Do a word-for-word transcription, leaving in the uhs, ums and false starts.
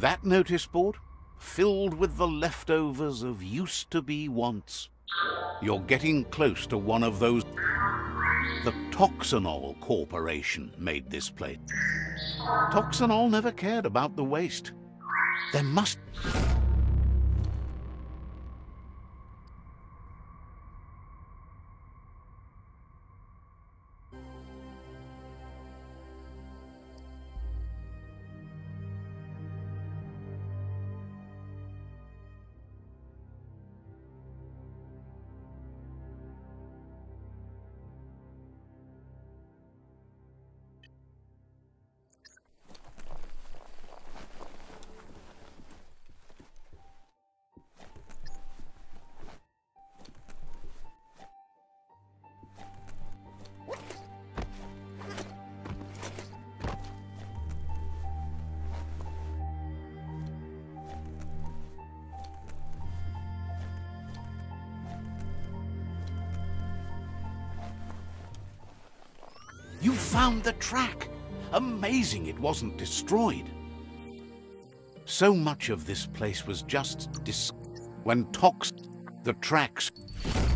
That notice board, filled with the leftovers of used-to-be wants. You're getting close to one of those. The Toxanol Corporation made this plate. Toxanol never cared about the waste. There must... You found the track! Amazing it wasn't destroyed. So much of this place was just dis... When Tox... the tracks...